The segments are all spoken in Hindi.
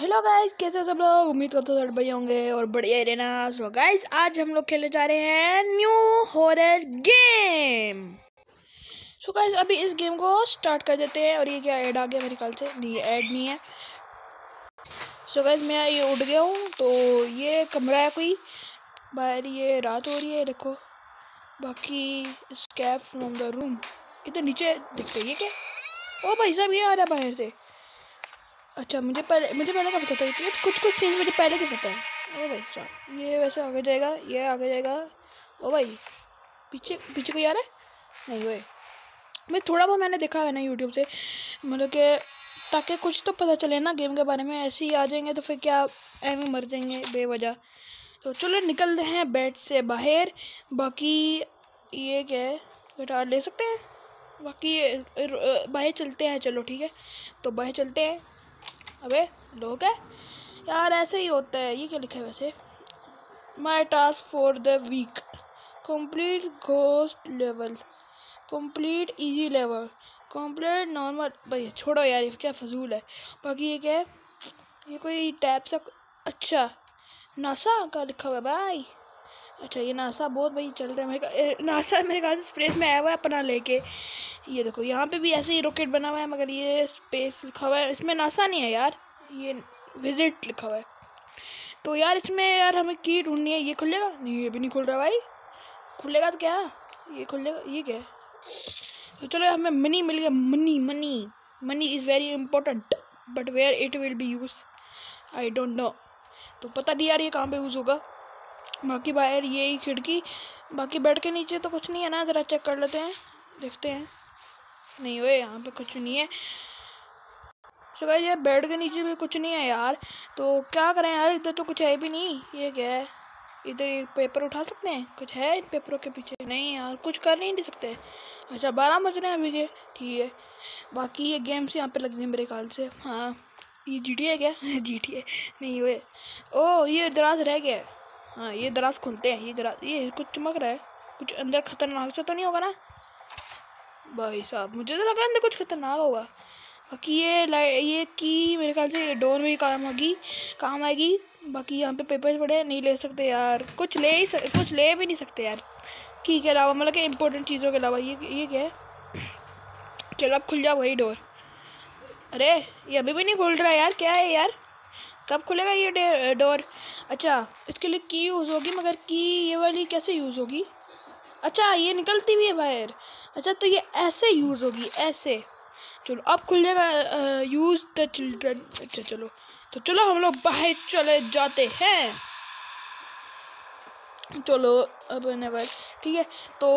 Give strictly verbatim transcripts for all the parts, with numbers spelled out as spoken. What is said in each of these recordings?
हेलो गाइस, कैसे हो सब लोग। उम्मीद करते हो सब बढ़िया होंगे और बढ़िया ही रहना। सो गाइस, आज हम लोग खेलने जा रहे हैं new horror game. So guys, अभी इस गेम को स्टार्ट कर देते हैं। और ये क्या ऐड आ गया मेरे ख्याल से? नहीं, ऐड नहीं है। सो गाइस, मैं ये उठ गया हूँ। तो ये कमरा है कोई, बाहर ये रात हो रही है देखो। बाकी स्कैप फ्रॉम द रूम, इधर नीचे दिखते ये क्या? ओ भाई साहब, ये आ रहा है बाहर से। अच्छा, मुझे पहले मुझे पहले क्या पता था? ये कुछ कुछ चीज़ मुझे पहले क्या पता है। ओ भाई साहब, ये वैसे आगे जाएगा, ये आगे जाएगा। ओ भाई, पीछे पीछे कोई आ रहा है? नहीं भाई, मैं थोड़ा बहुत मैंने देखा है ना यूट्यूब से, मतलब कि ताकि कुछ तो पता चले ना गेम के बारे में। ऐसे ही आ जाएंगे तो फिर क्या, ऐਵੇਂ मर जाएंगे बेवजह। तो चलो निकलते हैं बेड से बाहर। बाकी ये क्या है, गिटार ले सकते हैं। बाकी बाहर चलते हैं, चलो ठीक है। तो बाहर चलते हैं। अबे लोग है यार, ऐसे ही होता है। ये क्या लिखा है वैसे? My task for the week, complete ghost level, complete easy level, complete normal. भाई छोड़ो यार, ये क्या फजूल है। बाकी ये क्या है? ये कोई टैप सा, अच्छा नासा का लिखा हुआ है भाई। अच्छा, ये नासा बहुत भाई चल रहा है मेरे, नासा मेरे ख्याल से स्पेस में आया हुआ है अपना लेके। ये देखो यहाँ पे भी ऐसे ही रॉकेट बना हुआ है, मगर ये स्पेस लिखा हुआ है। इसमें नासा नहीं है यार, ये विजिट लिखा हुआ है। तो यार इसमें यार हमें की ढूंढनी है। ये खुलेगा? नहीं, ये भी नहीं खुल रहा भाई। खुलेगा तो क्या, ये खुलेगा? ये क्या है? तो चलो, हमें मनी मिल गया। Money money money is very important, but where it will be use I don't know. तो पता नहीं यार ये कहाँ पे यूज़ होगा। बाकी बाहर ये ही खिड़की। बाकी बेड के नीचे तो कुछ नहीं है ना, ज़रा चेक कर लेते हैं, देखते हैं। नहीं हुए, यहाँ पे कुछ नहीं है। सो गाइस, ये बेड के नीचे भी कुछ नहीं है यार। तो क्या करें यार, इधर तो कुछ है भी नहीं। ये क्या है? इधर एक पेपर उठा सकते हैं? कुछ है इन पेपरों के पीछे? नहीं यार, कुछ कर नहीं सकते। अच्छा, बारह बज रहे हैं अभी के, ठीक है। बाकी ये गेम्स यहाँ पे लगी हुई मेरे ख्याल से। हाँ, ये जी टी है क्या? जी टी है नहीं हुए। ओ, ये दराज रह गया। हाँ, ये दराज खुलते हैं। ये दराज, ये कुछ चमक रहा है। कुछ अंदर खतरनाक सा तो नहीं होगा ना भाई साहब? मुझे तो लगा अंदर कुछ खतरनाक होगा। बाकी ये लाइट, ये की मेरे ख्याल से डोर में ही काम आएगी काम आएगी बाकी यहाँ पे पेपर्स पड़े हैं, नहीं ले सकते यार। कुछ ले ही सक, कुछ ले भी नहीं सकते यार की के अलावा, मतलब कि इम्पोर्टेंट चीज़ों के अलावा। ये ये क्या है? चलो अब खुल जाओ वही डोर। अरे ये अभी भी नहीं खुल रहा है यार, क्या है यार? कब खुलेगा ये डोर? अच्छा, इसके लिए की यूज़ होगी, मगर की ये वाली कैसे यूज़ होगी? अच्छा, ये निकलती भी है बाहर। अच्छा, तो ये ऐसे यूज़ होगी, ऐसे। चलो अब खुल जाएगा। Use the children. अच्छा चलो, तो चलो हम लोग बाहर चले जाते हैं। चलो अब नेवर, ठीक है। तो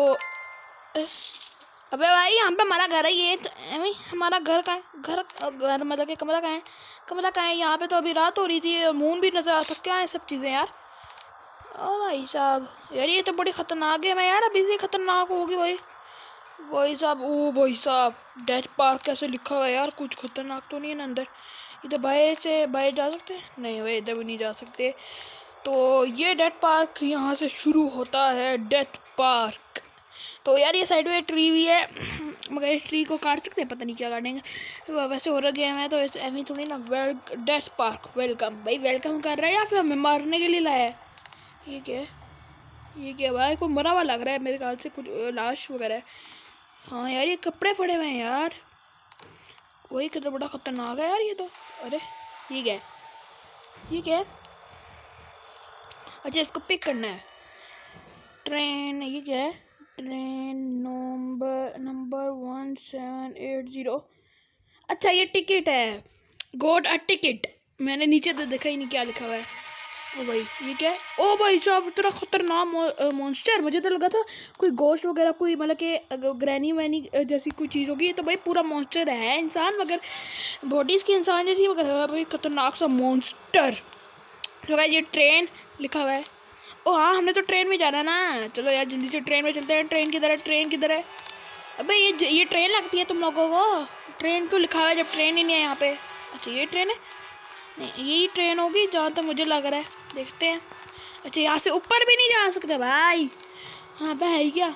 अबे भाई, यहाँ पे हमारा घर है ये तो, हमारा घर कहाँ है? घर घर मतलब कि कमरा कहाँ है? कमरा कहाँ है? यहाँ पे तो अभी रात हो रही थी, मून भी नजर आता। क्या है सब चीज़ें यार? ओ भाई साहब, यार ये तो बड़ी खतरनाक है। मैं यार अभी से खतरनाक होगी भाई। भाई साहब, ओ भाई साहब, डेथ पार्क कैसे लिखा हुआ है यार? कुछ खतरनाक तो नहीं है ना अंदर? इधर बाहर से बाहर जा सकते हैं? नहीं भाई, इधर भी नहीं जा सकते। तो ये डेथ पार्क यहाँ से शुरू होता है, डेथ पार्क। तो यार ये साइड में ट्री भी है, मगर इस ट्री को काट सकते हैं, पता नहीं क्या काटेंगे। वैसे हो रहा गेम है तो ऐसे ऐਵੇਂ थोड़ी ना। वेल डेथ पार्क वेलकम भाई, वेलकम कर रहा है या फिर हमें मारने के लिए लाया है? ये क्या है? ये क्या भाई? कोई मरा हुआ लग रहा है मेरे ख्याल से, कुछ लाश वगैरह है। हाँ यार, ये कपड़े पड़े हुए हैं यार। वही कितना बड़ा खतरनाक है यार ये तो। अरे ये क्या है? ये क्या है? अच्छा, इसको पिक करना है। ट्रेन, ये क्या है? Train number number one seven eight zero. अच्छा, ये टिकट है। Got a ticket. मैंने नीचे तो देखा ही नहीं क्या लिखा हुआ है। ओ भाई, ये क्या है? ओ भाई साहब, इतना खतरनाक मॉन्स्टर। मुझे तो लगा था कोई गोश्त वगैरह, कोई मतलब कि ग्रैनी वैनी जैसी कोई चीज़ होगी। तो भाई पूरा मॉन्स्टर है इंसान, मगर बॉडी इसकी इंसान जैसी, मगर है भाई खतरनाक सा मॉन्स्टर। तो भाई ये ट्रेन लिखा हुआ है। ओ हाँ, हमने तो ट्रेन में जाना है ना। चलो यार जल्दी से ट्रेन में चलते हैं। ट्रेन किधर है? ट्रेन किधर है? अबे ये ये ट्रेन लगती है तुम लोगों को? ट्रेन क्यों लिखा हुआ है जब ट्रेन ही नहीं है यहाँ पे? अच्छा, ये ट्रेन है? नहीं, यही ट्रेन होगी जहाँ तक मुझे लग रहा है। देखते हैं। अच्छा, यहाँ से ऊपर भी नहीं जा सकते भाई? हाँ पे है क्या?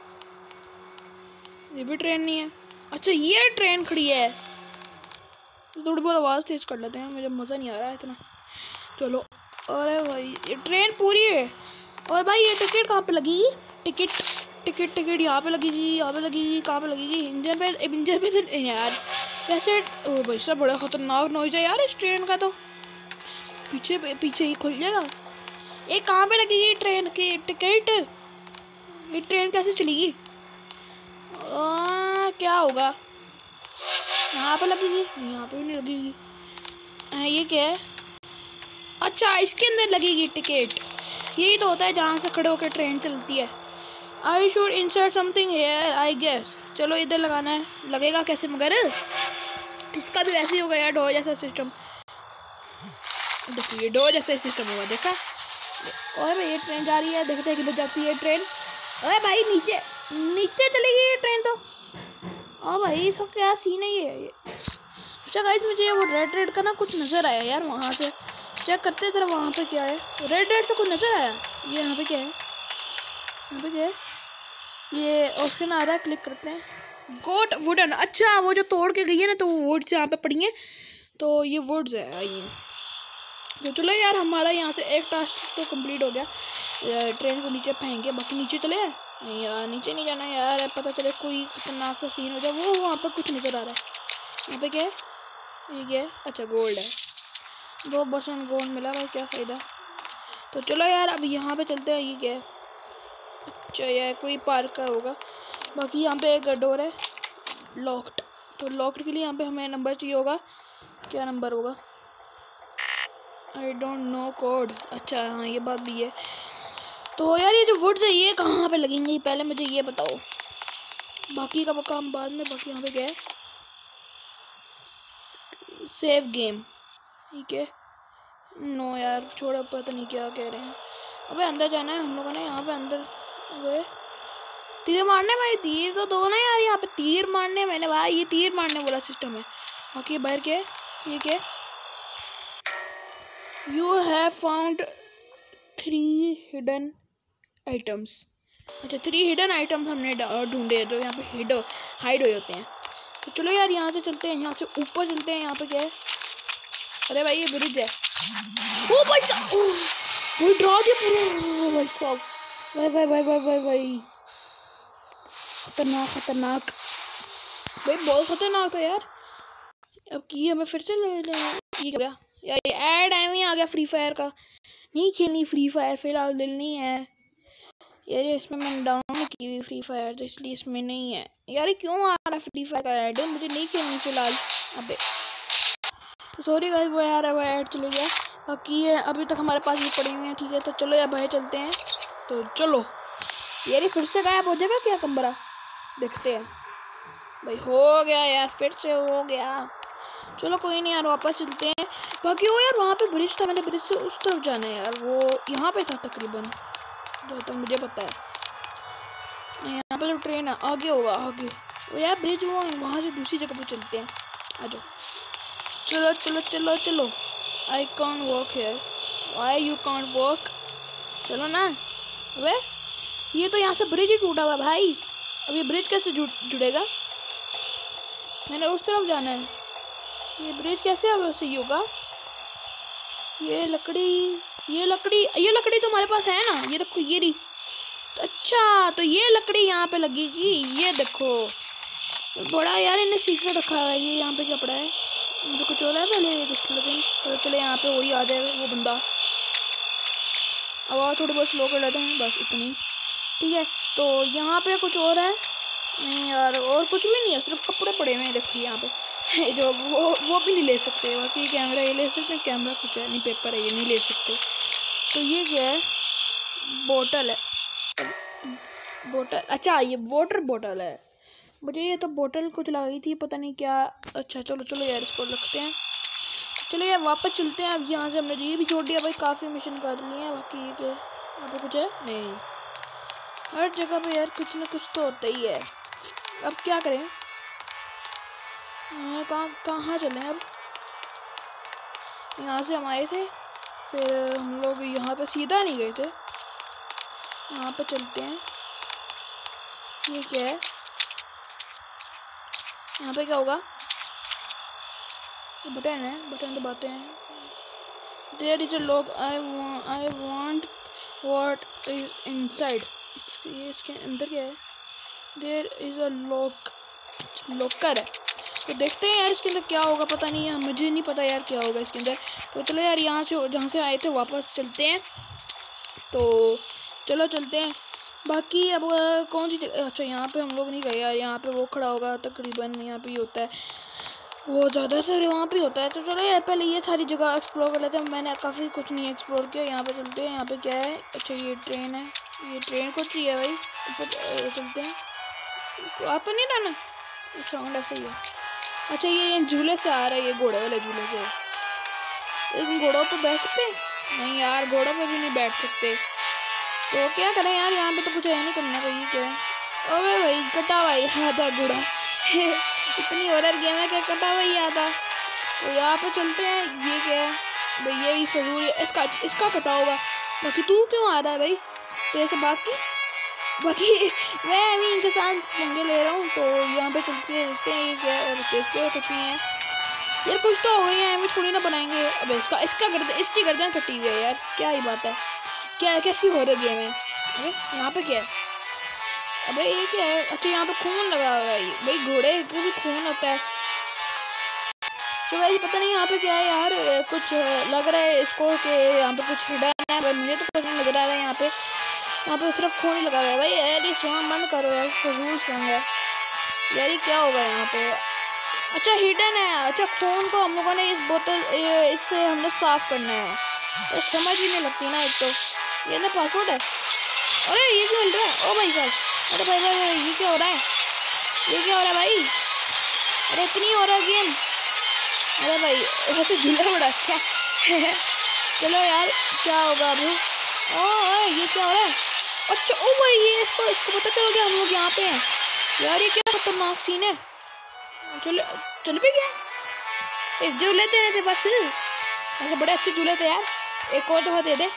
ये भी ट्रेन नहीं है। अच्छा, ये ट्रेन खड़ी है। थोड़ी बहुत आवाज़ तेज़ कर लेते हैं, मुझे मज़ा नहीं आ रहा है इतना। चलो, अरे भाई ये ट्रेन पूरी है। और भाई ये टिकट कहाँ पे लगेगी? टिकट टिकट टिकट यहाँ पे लगेगी, यहाँ पे लगेगी, कहाँ पे लगेगी? इंजन पे, इंजन पे से यार। वैसे ओ भाई साहब बड़ा ख़तरनाक नॉइज़ है यार इस ट्रेन का। तो पीछे पीछे ही खुल जाएगा। ये कहाँ पे लगेगी ट्रेन की टिकट? ये ट्रेन कैसे चलेगी? क्या होगा? यहाँ पे लगेगी? नहीं, यहाँ पे भी नहीं लगेगी। आ, ये क्या है? अच्छा, इसके अंदर लगेगी टिकट। यही तो होता है जहाँ से खड़े होकर ट्रेन चलती है। I should insert something here I guess. चलो इधर लगाना है। लगेगा कैसे मगर? इसका भी वैसे ही होगा यार, डो जैसा सिस्टम। देखिए डो जैसा सिस्टम होगा, देखा? और भाई ये ट्रेन जा रही है, देखते हैं किधर जाती है ट्रेन। अरे भाई नीचे नीचे चलेगी ये ट्रेन तो। ओ भाई इसका क्या सीन है ये? अच्छा गाइस, मुझे वो रेड रेड का ना कुछ नज़र आया यार वहाँ से। चेक करते जरा वहाँ पे क्या है। रेड रेड से कुछ नज़र आया। ये यहाँ पे क्या है? यहाँ पे क्या है? ये ऑप्शन आ रहा है, क्लिक करते हैं। Got wooden. अच्छा वो जो तोड़ के गई है ना, तो वो वुड्स यहाँ पे पड़ी हैं, तो ये वुड्स है ये। तो चलो यार, हमारा यहाँ से एक टास्क तो कंप्लीट हो गया। ट्रेन को नीचे फेंके, बाकी नीचे चले जाए। नहीं यार, नीचे नहीं जाना यार, पता चले कोई खतरनाक सा सीन हो जाए। वो वहाँ पर कुछ नज़र आ रहा है। यहाँ पे क्या है? ये क्या है? अच्छा गोल्ड है। दो परसेंट गोल्ड मिला भाई, क्या फ़ायदा। तो चलो यार अब यहाँ पे चलते हैं। ये क्या है? अच्छा यार कोई पार्क का होगा। बाकी यहाँ पे एक डोर है लॉक्ड। तो लॉक्ड के लिए यहाँ पे हमें नंबर चाहिए होगा। क्या नंबर होगा? I don't know code. अच्छा हाँ, ये बात भी है। तो यार ये जो वुड्स है ये कहाँ पे लगेंगे, पहले मुझे ये बताओ। बाकी का काम बाद में। बाकी यहाँ पे क्या है? Save game. ठीक है। नो यार छोड़ो, पता नहीं क्या कह रहे हैं। अबे अंदर जाना है हम लोगों ने। यहाँ पे अंदर अबे तीर मारने भाई, तीर तो दो ना यार। यहाँ पे तीर मारने मैंने भाई, ये तीर मारने वाला सिस्टम है। बाकी बाहर क्या है? ये क्या है? You have found three hidden items. अच्छा थ्री हिडन आइटम्स हमने ढूंढे हैं जो यहाँ पे हिड हाइड हुए होते हैं। तो चलो यार यहाँ से चलते हैं, यहाँ से ऊपर चलते हैं। यहाँ पे क्या है? अरे भाई ये ब्रिज है। ओ भाई साहब, भाई डरा दिया पूरा भाई साहब। भाई भाई भाई भाई भाई भाई खतरनाक खतरनाक भाई, बहुत खतरनाक है यार। अब की हमें फिर से ले ले ये क्या यार? ये ऐड टाइम ही आ गया फ्री फायर का। नहीं खेलनी फ्री फायर फिलहाल, दिल नहीं है यार। इसमें मैंने डाउनलोड की हुई फ्री फायर, तो इसलिए इसमें नहीं है यार। क्यों आ रहा है फ्री फायर का ऐड? मुझे नहीं खेलनी फिलहाल। अबे सॉरी गाइस, वो यार वो ऐड चले गया। बाकी ये अभी तक हमारे पास ये पड़े हुए हैं। ठीक है तो चलो यार भाई चलते हैं। तो चलो यार, ये फिर से गायब हो जाएगा क्या कमरा? देखते हैं भाई। हो गया यार, फिर से हो गया। चलो कोई नहीं यार, वापस चलते हैं। बाकी वो यार वहाँ पे ब्रिज था, मैंने ब्रिज से उस तरफ जाना है यार। वो यहाँ पे था तकरीबन, जहाँ तक मुझे पता है। नहीं यहाँ पे तो ट्रेन है, आगे होगा आगे। वो यार ब्रिज वो वहाँ से दूसरी जगह पे चलते हैं। आ जाओ चलो चलो चलो चलो। आई कॉन्ट वॉक है। Why you can't walk? चलो ना। अबे ये तो यहाँ से ब्रिज ही टूटा हुआ भाई। अब ये ब्रिज कैसे जुड़ जुड़ेगा? मैंने उस तरफ जाना है। ये ब्रिज कैसे अब सही होगा? ये लकड़ी ये लकड़ी ये लकड़ी तो हमारे पास है ना। ये देखो ये रही। तो अच्छा तो ये लकड़ी यहाँ पे लगेगी। ये देखो बड़ा यार इन्हें सीक्रेट रखा है। ये यहाँ पे क्या पड़ा है? मुझे कुछ हो रहा है पहले देख लगे। तो चलो यहाँ पे वही आ जाएगा वो बंदा। आवाज़ थोड़ी बहुत स्लो कर लेते हैं बस इतनी। ठीक है तो यहाँ पे कुछ और है? नहीं यार और कुछ भी नहीं है, सिर्फ कपड़े पड़े हुए हैं। देखिए यहाँ पे जो वो वो भी नहीं ले सकते। बाकी कैमरा ये ले सकते हैं। कैमरा कुछ है नहीं, पेपर है ये नहीं ले सकते। तो ये क्या है? बोतल है। बोतल अच्छा ये वाटर बोतल है। मुझे ये तो बोतल कुछ लगी थी, पता नहीं क्या। अच्छा चलो चलो यार इसको रखते हैं। चलो यार वापस चलते हैं। अब यहाँ से हमने ये भी छोड़ दिया भाई, काफ़ी मिशन कर लिए हैं। बाकी ये क्या यहाँ पे कुछ है? नहीं, हर जगह पे यार कुछ ना कुछ तो होता ही है। अब क्या करें? कहाँ कहाँ चलें अब? यहाँ से हम आए थे, फिर हम लोग यहाँ पे सीधा नहीं गए थे। यहाँ पे चलते हैं। ये क्या है? यहाँ पे क्या होगा? बटन है, बटन दबाते हैं। There is a lock, I I want what is inside. ये इसके अंदर क्या है? There is a lock, locker है। तो देखते हैं यार इसके अंदर क्या होगा, पता नहीं है, मुझे नहीं पता यार क्या होगा इसके अंदर। तो चलो यार यहाँ से जहाँ से आए थे वापस चलते हैं। तो चलो चलते हैं। बाकी अब कौन सी जगह, अच्छा यहाँ पे हम लोग नहीं गए यार। यहाँ पे वो खड़ा होगा तकरीबन, यहाँ पे ही होता है वो, ज़्यादा से वहाँ पे होता है। तो चलो यार पहले ये सारी जगह एक्सप्लोर कर लेते हैं। मैंने काफ़ी कुछ नहीं एक्सप्लोर किया। यहाँ पे चलते हैं। यहाँ पे क्या है? अच्छा ये ट्रेन है, ये ट्रेन कुछ ही है भाई। ऊपर चलते हैं। आ तो नहीं रहना, साउंड ऐसा ही है। अच्छा ये झूले से आ रहा है, ये घोड़े वाले झूले से। इस घोड़ों पे बैठ सकते हैं? नहीं यार घोड़ों पे भी नहीं बैठ सकते। तो क्या करें यार, यहाँ पे तो कुछ है नहीं करना कोई। क्या है? अबे भाई कटा भाई आधा घोड़ा इतनी हॉरर गेम है क्या कटा भाई आधा। तो यहाँ पे चलते हैं। ये क्या है भाई? ये जरूरी है इसका, इसका कटा होगा। बाकी तू क्यों आ रहा है भाई? तेरे से बात की। बाकी मैं अभी इनके साथ पंगे ले रहा हूँ। तो यहाँ पे चलते देखते हैं ये क्या है। बच्चे इसके कुछ नहीं है यार, कुछ तो हो गई है, हमें थोड़ी ना बनाएंगे। अब इसका इसका गर्दन, इसकी गर्दन कटी हुई है यार, क्या ही बात है। क्या है, कैसी हो रही गेम है? अबे यहाँ पे क्या है? अबे ये क्या है? अच्छा यहाँ पे खून लगा हुआ है भाई, घोड़े को भी खून होता है। तो भाई पता नहीं यहाँ पे क्या है यार, कुछ लग रहा है इसको कि यहाँ पे कुछ हिडन है, पर मुझे तो कुछ नहीं नजर आ रहा है। यहाँ पे यहाँ पे सिर्फ खून ही लगा हुआ है भाई। यार ये सॉन्ग बंद करो यार, फजूल सॉन्ग है यार। ये क्या होगा यहाँ पे? अच्छा हिडन है। अच्छा खून को हम लोगों ने इस बोतल, इससे हमने साफ करना है। ये समझ भी नहीं लगती ना। एक तो ये ना पासवर्ड है। अरे ये क्यों हिल रहा है? ओ भाई साहब, अरे भाई भाई भाई ये क्या हो रहा है? ये क्या हो रहा है भाई? अरे इतनी हो रहा है गेम। अरे भाई वैसे झूला बड़ा अच्छा है चलो यार क्या होगा अभी? ओ ये क्या हो रहा है? अच्छा ओ भाई ये इसको इसको पता चल गया हम लोग यहाँ पे हैं यार। ये क्या खतरनाक सीन है। चल चल भी गया। एक झूले देने थे बस, ऐसे बड़े अच्छे झूले थे यार। एक और दफा दे दे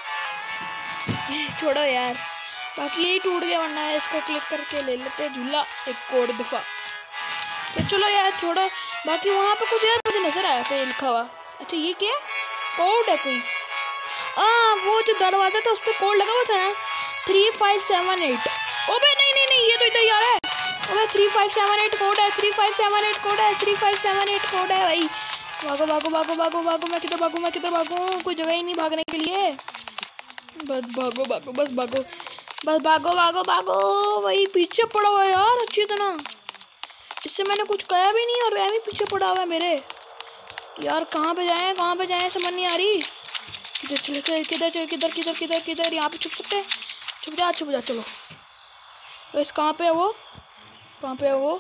छोड़ो यार। बाकी यही टूट गया, वरना इसको क्लिक करके ले लेते हैं झूला एक और दफा। तो चलो यार छोड़ो। बाकी वहाँ पे कुछ यार मुझे नजर आया था, ये लिखा हुआ। अच्छा ये क्या कोड है कोई? आ वो जो दरवाजा था उस पर कोड लगा हुआ था ना, थ्री फाइव सेवन एट। ओबे नहीं नहीं नहीं ये तो इधर ही आ रहा है। ओबे three five seven eight code है, three five seven eight code है, three five seven eight code है भाई। भागो भागो भागो भागो भागो। मैं किधर भागूँ, मैं किधर भागूँ? कोई जगह ही नहीं भागने के लिए। बस भागो भागो, बस भागो, बस भागो भागो भागो। भाई पीछे पड़ा हुआ है यार अच्छी तरह, इससे मैंने कुछ कहा भी नहीं और वह भी पीछे पड़ा हुआ है मेरे। यार कहाँ पे जाएं, कहाँ पे जाएं समझ नहीं आ रही। किधर चले, किधर किधर किधर किधर किधर? यहाँ पे छुप सकते हैं? छुप जा छुप जा। चलो तो इस कहाँ पे है वो? कहाँ पे है वो?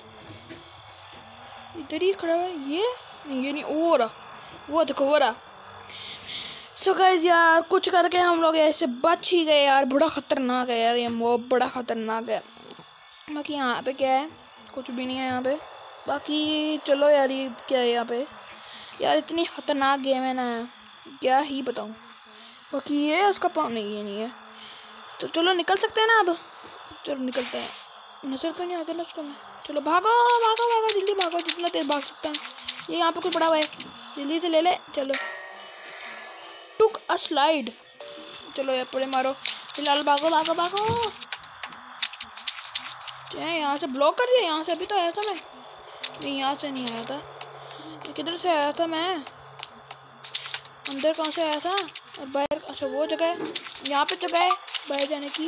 इधर ही खड़ा है ये। नहीं ये नहीं, वो रहा, वो देखो वो रहा। सो गाइस यार कुछ करके हम लोग ऐसे बच ही गए यार। बड़ा खतरनाक है यार ये मॉब, बड़ा खतरनाक है। बाकी यहाँ पे क्या है? कुछ भी नहीं है यहाँ पे। बाकी चलो यार ये क्या है यहाँ पे? यार इतनी खतरनाक गेम है ना, क्या ही बताऊँ। बाकी ये उसका पाँव नहीं, ये नहीं है। तो चलो निकल सकते हैं ना अब? चलो निकलते हैं। नजर तो नहीं आता ना उसको मैं। चलो भागो भागो भागो, जल्दी भागो जितना तेज भाग सकते हैं। ये यहाँ पे कोई पड़ा हुआ है, जल्दी से ले ले। चलो टुक अ स्लाइड। चलो यार पूरे मारो फिलहाल, भागो भागो भागो। यहाँ से ब्लॉक कर दिया। यहाँ से अभी तो आया था मैं, नहीं यहाँ से नहीं आया था। किधर से आया था मैं? अंदर कहाँ से आया था? और बाहर? अच्छा वो जगह है, यहाँ पे जगह है बाहर जाने की।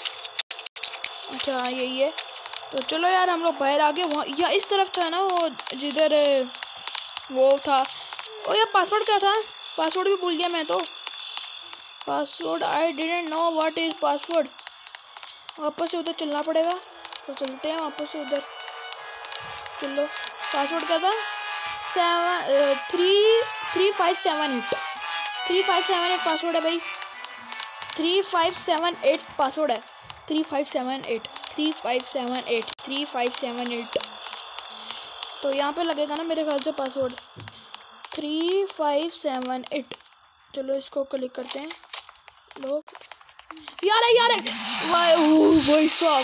अच्छा यही है। तो चलो यार हम लोग बाहर आ गए। वहाँ या इस तरफ था ना वो जिधर वो था। ओ यार पासवर्ड क्या था? पासवर्ड भी भूल गया मैं तो। Password I didn't know what is password. वापस से उधर चलना पड़ेगा। तो चलते हैं वापस से उधर। चलो पासवर्ड क्या था? Seven three three five seven eight three five seven eight password है भाई। Three five seven eight password है। Three five seven eight three five seven eight three five seven eight. तो यहाँ पे लगेगा ना मेरे ख्याल से password three five seven eight. चलो इसको क्लिक करते हैं लोग। यार है यार है भाई साहब,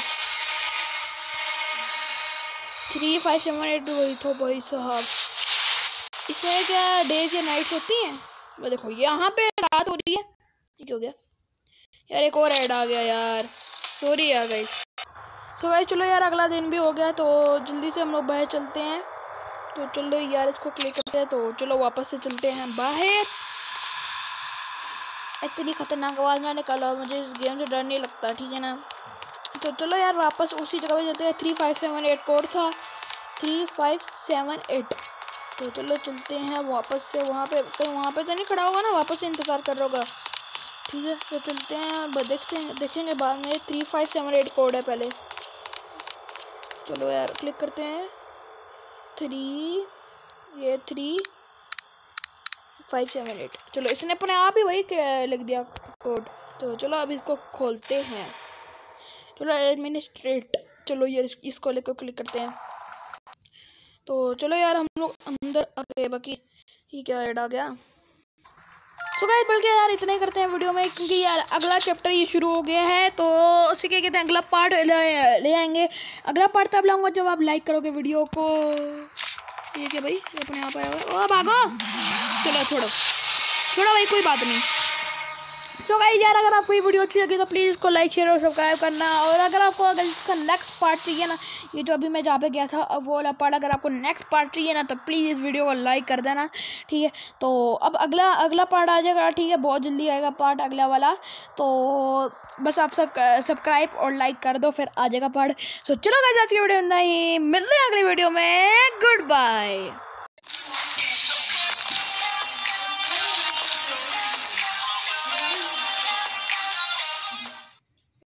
थ्री फाइव सेवन एट वही तो भाई साहब। इसमें क्या डेज या नाइट्स होती हैं? वो देखो यहाँ पे रात हो रही है। ये क्या हो गया यार? एक और ऐड आ गया यार, सॉरी यार गाइस। सो गाइस चलो यार, अगला दिन भी हो गया तो जल्दी से हम लोग बाहर चलते हैं। तो चलो यार इसको क्लिक करते हैं। तो चलो वापस से चलते हैं बाहर। इतनी खतरनाक आवाज़ ना निकालो, मुझे इस गेम से डर नहीं लगता, ठीक है ना। तो चलो यार वापस उसी जगह पे चलते हैं। Three five seven eight code था, थ्री फाइव सेवन एट। तो चलो चलते हैं वापस से वहाँ पे। कहीं वहाँ पे तो नहीं खड़ा होगा ना, वापस से इंतज़ार कर रहा होगा, ठीक है। तो चलते हैं, देखते हैं देखेंगे बाद में। Three five seven eight code है पहले। चलो यार क्लिक करते हैं। थ्री ये थ्री फाइव सेवन एट। चलो इसने अपने आप ही वही लिख दिया कोड। तो चलो अब इसको खोलते हैं। चलो एडमिनिस्ट्रेट, चलो ये इसको लेकर क्लिक करते हैं। तो चलो यार हम लोग अंदर आ गए। बाकी ये क्या ऐड आ गया? सो गाइस बल्कि यार इतना ही करते हैं वीडियो में, क्योंकि यार अगला चैप्टर ये शुरू हो गया है। तो उसी के कहते हैं अगला पार्ट ले, ले आएंगे। अगला पार्ट तब लाऊंगा जब आप लाइक करोगे वीडियो को। ये क्या भाई, ये अपने आप आया हुआ है। ओ भागो, चलो छोड़ो छोड़ो भाई, कोई बात नहीं। सो गाइस यार अगर आपको ये वीडियो अच्छी लगी तो प्लीज़ इसको लाइक शेयर और सब्सक्राइब करना। और अगर आपको अगर इसका नेक्स्ट पार्ट चाहिए ना, ये जो अभी मैं जहाँ पे गया था अब वो वाला पार्ट, अगर आपको नेक्स्ट पार्ट चाहिए ना तो प्लीज़ इस वीडियो को लाइक कर देना, ठीक है। तो अब अगला अगला पार्ट आ जाएगा, ठीक है, बहुत जल्दी आएगा पार्ट अगला वाला। तो बस आप सब सब्सक्राइब और लाइक कर दो, फिर आ जाएगा पार्ट। सो चलो गाइस आज की वीडियो में ही मिलते हैं अगली वीडियो में। Good bye.